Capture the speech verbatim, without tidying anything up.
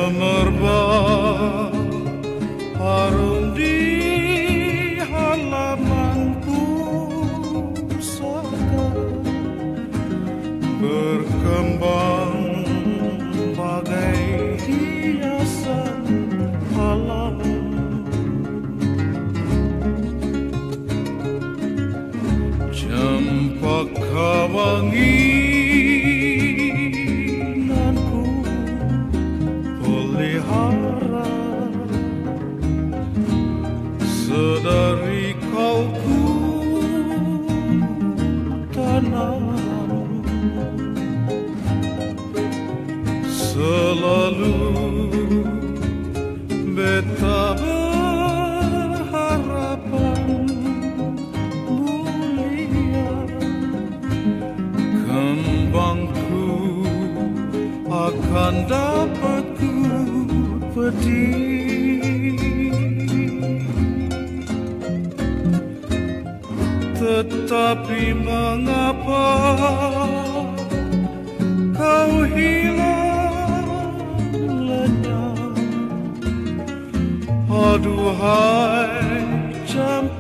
semerbak harum di halaman pusaka, berkembang bagai hiasan alam. Cempaka wanginanku pelihara, sedari kau ku tanam, selalu beta berharapan mulia, kembangku akan dapat ku petik. Tetapi mengapa kau hilang lenyap? Aduhai cempaka